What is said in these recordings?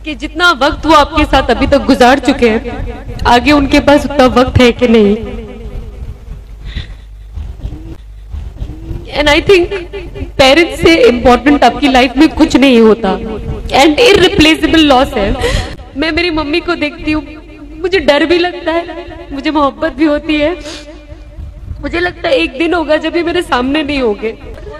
कि जितना वक्त वो आपके साथ अभी तक गुजार चुके हैं, आगे उनके पास उतना वक्त है कि नहीं। एंड आई थिंक पेरेंट्स से इम्पोर्टेंट आपकी लाइफ में कुछ नहीं होता एंड इररिप्लेसेबल लॉस है। मैं मेरी मम्मी को देखती हूँ, मुझे डर भी लगता है, मुझे मोहब्बत भी होती है। मुझे लगता है एक दिन होगा जब ये मेरे सामने नहीं होंगे।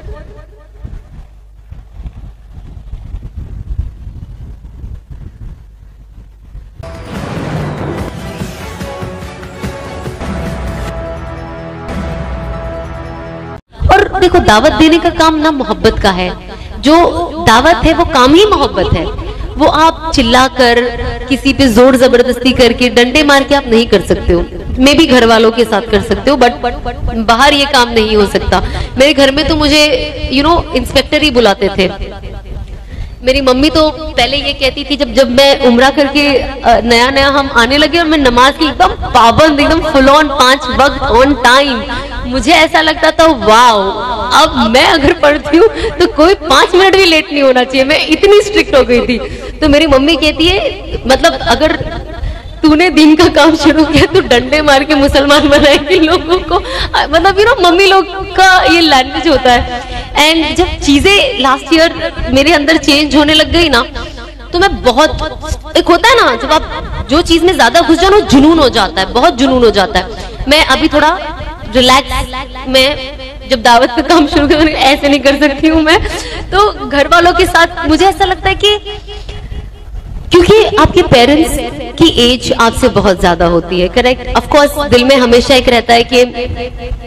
और देखो, दावत देने का काम ना मोहब्बत का है। जो दावत है वो काम ही मोहब्बत है। वो आप चिल्लाकर, किसी पे जोर जबरदस्ती करके, डंडे मार के आप नहीं कर सकते हो। मैं भी घर वालों के साथ कर सकते हो, बट बाहर ये काम नहीं हो सकता। मेरे घर में तो मुझे इंस्पेक्टर ही बुलाते थे। मेरी मम्मी तो पहले ये कहती थी, जब मैं उम्रा करके नया नया हम आने लगे और मैं नमाज की एकदम पाबंद, एकदम फुल ऑन 5 वक्त ऑन टाइम, मुझे ऐसा लगता था वाओ, अब मैं अगर पढ़ती हूँ तो कोई 5 मिनट भी लेट नहीं होना चाहिए। मैं इतनी स्ट्रिक्ट हो गई थी। तो मेरी मम्मी कहती है, मतलब अगर तूने दिन का काम शुरू किया तो डंडे मार के मुसलमान बनाएगी लोगों को। मतलब मम्मी लोग का ये लैंग्वेज होता है। एंड जब चीजें लास्ट ईयर मेरे अंदर चेंज होने लग गई ना, तो मैं बहुत, एक होता है ना जब आप जो चीज में ज्यादा घुस जाओ ना, जुनून हो जाता है, बहुत जुनून हो जाता है। मैं अभी थोड़ा रिलैक्स, मैं जब दावत का काम शुरू कर, ऐसे नहीं कर सकती हूँ मैं। तो घर वालों के साथ मुझे ऐसा लगता है कि क्योंकि आपके पेरेंट्स की एज आपसे बहुत ज्यादा होती है, करेक्ट। ऑफ कोर्स दिल में हमेशा एक रहता है कि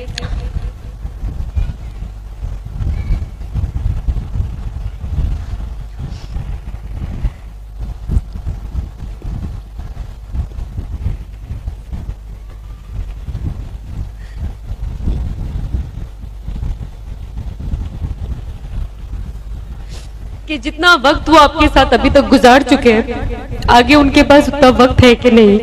कि जितना वक्त वो आपके साथ अभी तक गुजार चुके हैं, आगे उनके पास उतना वक्त है कि नहीं।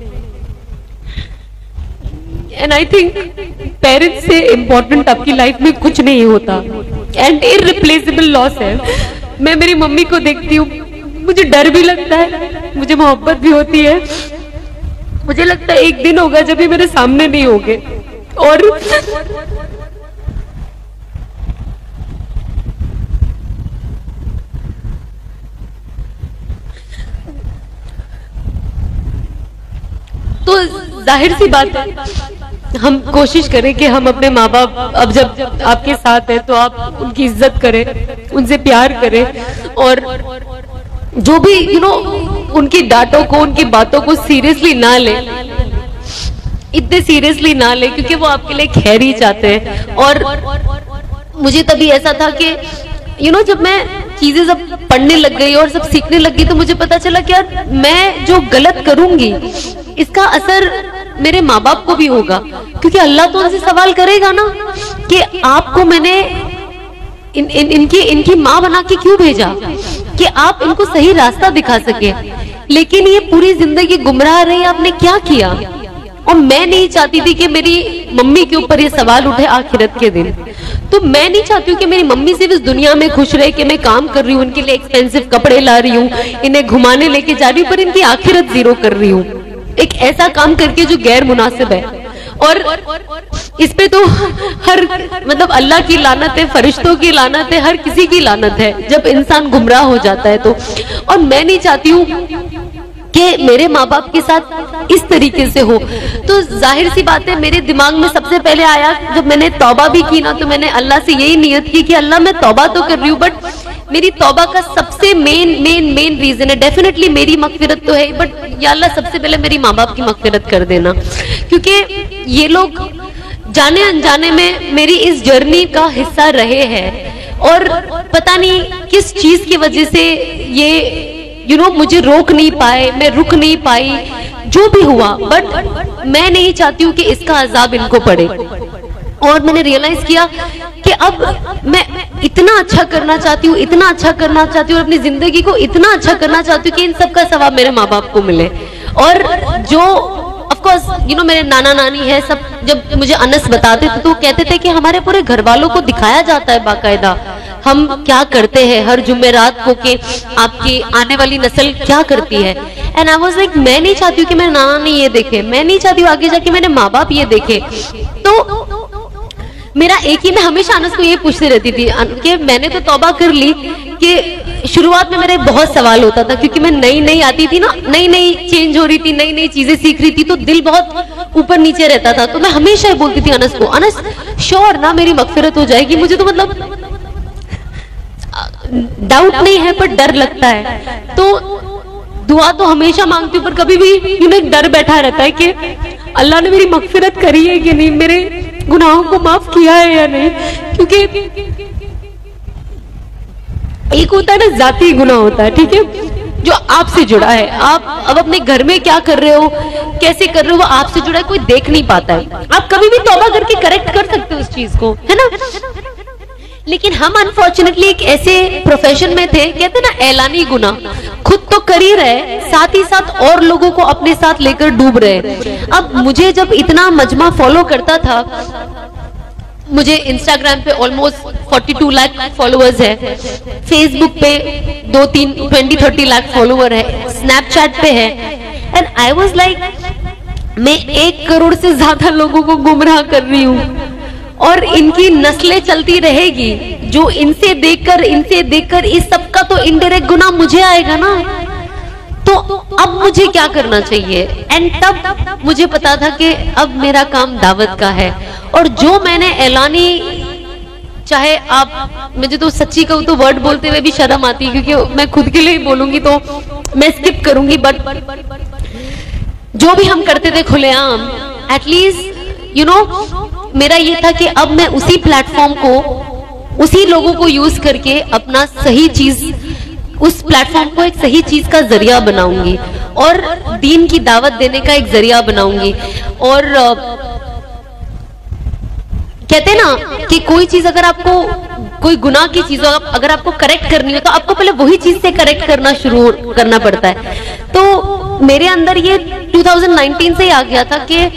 एंड आई थिंक पेरेंट्स से इम्पोर्टेंट आपकी लाइफ में कुछ नहीं होता एंड इररिप्लेसेबल लॉस है। मैं मेरी मम्मी को देखती हूँ, मुझे डर भी लगता है, मुझे मोहब्बत भी होती है। मुझे लगता है एक दिन होगा जब ये मेरे सामने नहीं होंगे। और तो जाहिर सी बात है, हम कोशिश करें कि हम अपने माँ बाप, अब जब आपके साथ है तो आप उनकी इज्जत करें, उनसे प्यार करें, और जो भी उनकी डांटों को, उनकी बातों को सीरियसली ना ले, इतने सीरियसली ना ले, क्योंकि वो आपके लिए खैर ही चाहते हैं। और मुझे तभी ऐसा था कि जब मैं चीजें सब पढ़ने लग गई और सब सीखने लग गई, तो मुझे पता चला कि यार मैं जो गलत करूंगी इसका असर मेरे माँ बाप को भी होगा, क्योंकि अल्लाह तो उनसे सवाल करेगा ना कि आपको मैंने इनकी माँ बना के क्यों भेजा, कि आप इनको सही रास्ता दिखा सके, लेकिन ये पूरी जिंदगी गुमराह रही, आपने क्या किया। और मैं नहीं चाहती थी कि मेरी मम्मी के ऊपर ये सवाल उठे आखिरत के दिन। तो मैं नहीं चाहती हूँ कि मेरी मम्मी सिर्फ इस दुनिया में खुश रहे कि मैं काम कर रही हूँ, उनके लिए एक्सपेंसिव कपड़े ला रही हूँ, इन्हें घुमाने लेके जा रही हूँ, पर इनकी आखिरत जीरो कर रही हूँ, एक ऐसा काम करके जो गैर मुनासिब है। और इस पे तो हर, मतलब अल्लाह की लानत है, फरिश्तों की लानत है, हर किसी की लानत है जब इंसान गुमराह हो जाता है तो। और मैं नहीं चाहती हूँ कि मेरे माँ बाप के साथ इस तरीके से हो। तो जाहिर सी बात है, मेरे दिमाग में सबसे पहले आया, जब मैंने तौबा भी की ना, तो मैंने अल्लाह से यही नियत की कि अल्लाह मैं तौबा तो कर रही हूँ, बट मेरी तौबा का सबसे मेन रीजन है, डेफिनेटली मेरी मगफिरत तो है, बट या अल्लाह सबसे पहले मेरी माँ बाप की मगफिरत कर देना, क्योंकि ये लोग जाने अनजाने में मेरी इस जर्नी का हिस्सा रहे हैं। और पता नहीं किस चीज की वजह से ये मुझे रोक नहीं पाए, मैं रुक नहीं पाई, जो भी हुआ, बट मैं नहीं चाहती हूँ कि इसका अजाब इनको पड़े। और मैंने रियलाइज किया कि अब मैं इतना अच्छा करना चाहती हूँ, इतना अच्छा करना चाहती हूँ, अपनी जिंदगी को इतना अच्छा करना चाहती हूँ कि इन सब का सवाब मेरे माँ बाप को मिले। और जो ऑफ कोर्स मेरे नाना नानी है सब, जब मुझे अनस बताते थे तो कहते थे कि हमारे पूरे घर वालों को दिखाया जाता है बाकायदा, हम क्या करते हैं हर जुमेरात को, के आपकी आने वाली नस्ल क्या करती है। एंड आई वाज लाइक, मैं नहीं चाहती हूँ कि मेरे नाना ने ये देखे, मैं नहीं चाहती हूँ आगे जाके मेरे माँ बाप ये देखे। तो मेरा एक ही, मैं हमेशा अनस को ये पूछती रहती थी कि मैंने तो तौबा कर ली कि शुरुआत में मेरा बहुत सवाल होता था, क्योंकि मैं नई नई आती थी ना, नई नई चेंज हो रही थी, नई नई चीजें सीख रही थी, तो दिल बहुत ऊपर नीचे रहता था। तो मैं हमेशा बोलती थी अनस को, अनस श्योर ना मेरी मगफिरत हो जाएगी, मुझे तो मतलब डाउट नहीं है पर डर लगता है। तो दुआ तो हमेशा मांगती हूँ पर कभी भी एक डर बैठा रहता है कि अल्लाह ने मेरी मगफिरत करी है कि नहीं, मेरे गुनाहों को माफ किया है या नहीं। क्योंकि एक होता है ना जाती गुनाह होता है, ठीक है, जो आपसे जुड़ा है। आप अब अपने घर में क्या कर रहे हो, कैसे कर रहे हो, वो आपसे जुड़ा है, कोई देख नहीं पाता है। आप कभी भी तौबा करके करेक्ट कर सकते हो उस चीज को, है ना। लेकिन हम अनफॉर्चुनेटली एक ऐसे प्रोफेशन में थे, कहते ना ऐलानी गुनाह, खुद तो कर ही रहे, साथ ही साथ और लोगों को अपने साथ लेकर डूब रहे। अब मुझे जब इतना मजमा फॉलो करता था, मुझे इंस्टाग्राम पे ऑलमोस्ट 42 लाख फॉलोअर्स है, फेसबुक पे 20-30 लाख फॉलोअर है, स्नैपचैट पे है, एंड आई वाज लाइक मैं 1 करोड़ से ज्यादा लोगों को गुमराह कर रही हूँ और इनकी नस्लें चलती रहेगी। जो इनसे देखकर इस सब का तो इनडायरेक्ट गुनाह मुझे आएगा ना। तो अब मुझे क्या करना चाहिए। एंड तब मुझे पता था कि अब मेरा काम दावत का है। और जो मैंने ऐलानी, चाहे आप, मुझे तो सच्ची कहूँ तो वर्ड बोलते हुए भी शर्म आती है, क्योंकि मैं खुद के लिए ही बोलूंगी तो मैं स्किप करूंगी, बट जो भी हम करते थे खुलेआम, एटलीस्ट मेरा ये था कि अब मैं उसी प्लेटफॉर्म को, उसी लोगों को यूज करके अपना सही चीज, उस प्लेटफॉर्म को एक सही चीज का जरिया बनाऊंगी और दीन की दावत देने का एक जरिया बनाऊंगी। और कहते हैं ना कि कोई चीज अगर आपको, कोई गुनाह की चीज अगर आपको करेक्ट करनी हो तो आपको पहले वही चीज से करेक्ट करना शुरू करना पड़ता है। तो मेरे अंदर ये 2019 से ही आ गया था कि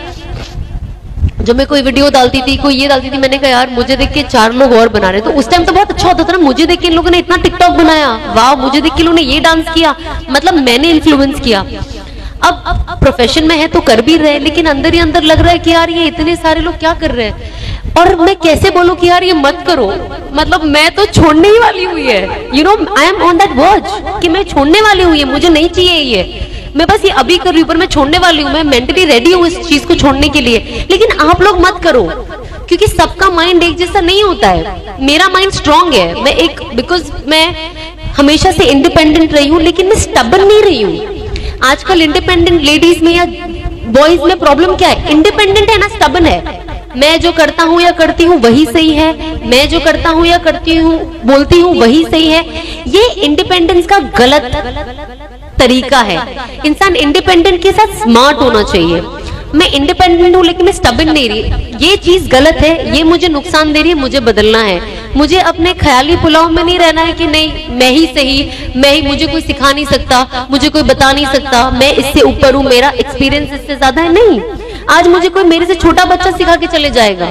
जब मैं कोई वीडियो डालती थी, कोई ये डालती थी, मैंने कहा यार मुझे देख के 4 लोग और बना रहे। तो उस टाइम तो बहुत अच्छा होता था ना, मुझे देख के इन लोगों ने इतना टिकटॉक बनाया, वाह, मुझे देख के लोगों ने ये डांस किया, मतलब मैंने इन्फ्लुएंस किया। अब प्रोफेशन में है तो कर भी रहे, लेकिन अंदर ही अंदर लग रहा है कि यार ये इतने सारे लोग क्या कर रहे हैं, और मैं कैसे बोलूं कि यार ये मत करो। मतलब मैं तो छोड़ने ही वाली हुई है, I am on that verge कि मैं छोड़ने वाली हुई है, मुझे नहीं चाहिए ये, मैं बस ये अभी कर रही हूँ पर मैं छोड़ने वाली हूँ, मैं मेंटली रेडी हूँ इस चीज को छोड़ने के लिए। लेकिन आप लोग मत करो, क्योंकि सबका माइंड एक जैसा नहीं होता है। मेरा माइंड स्ट्रांग है, मैं एक, बिकॉज मैं हमेशा से इंडिपेंडेंट रही हूँ, लेकिन मैं स्टबर्न नहीं रही हूँ। आजकल इंडिपेंडेंट लेडीज में या बॉयज में प्रॉब्लम क्या है, इंडिपेंडेंट है ना, स्टबर्न है। मैं जो करता हूँ या करती हूँ वही सही है, मैं जो करता हूँ या करती हूँ बोलती हूँ वही सही है। ये इंडिपेंडेंस का गलत तरीका है। इंसान इंडिपेंडेंट के साथ स्मार्ट होना चाहिए। मैं इंडिपेंडेंट हूँ लेकिन मैं स्टबर्न नहीं रही, ये चीज गलत है, ये मुझे नुकसान दे रही है, मुझे बदलना है। मुझे अपने ख्याली पुलाव में नहीं रहना है कि नहीं मैं ही सही, मैं ही, मुझे कोई सिखा नहीं सकता, मुझे कोई बता नहीं सकता, मैं इससे ऊपर हूँ, मेरा एक्सपीरियंस इससे ज्यादा है। नहीं, आज मुझे कोई मेरे से छोटा बच्चा सिखा के चले जाएगा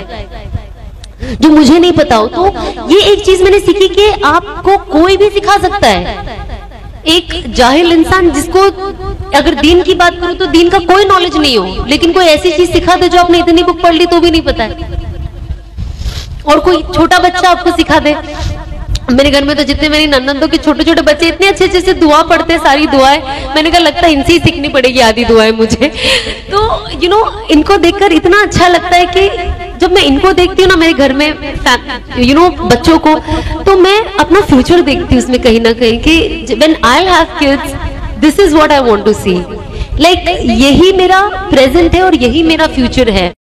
जो मुझे नहीं पता हो। तो ये एक चीज मैंने सीखी कि आपको कोई भी सिखा सकता है। एक जाहिल इंसान जिसको अगर दीन की बात करूं तो दीन का कोई नॉलेज नहीं हो, लेकिन कोई ऐसी चीज सिखा दे जो आपने इतनी बुक पढ़ ली तो भी नहीं पता है, और कोई छोटा बच्चा आपको सिखा दे। मेरे घर में तो जितने मेरी ननदों के छोटे छोटे बच्चे इतने अच्छे अच्छे से दुआ पढ़ते हैं, सारी दुआएं, मैंने कहा लगता है इनसे ही सीखनी पड़ेगी आधी दुआएं मुझे। तो इनको देखकर इतना अच्छा लगता है कि जब मैं इनको देखती हूँ ना मेरे घर में बच्चों को, तो मैं अपना फ्यूचर देखती हूँ उसमें कहीं ना कहीं कि when I have kids this is what I want to see, like यही मेरा प्रेजेंट है और यही मेरा फ्यूचर है।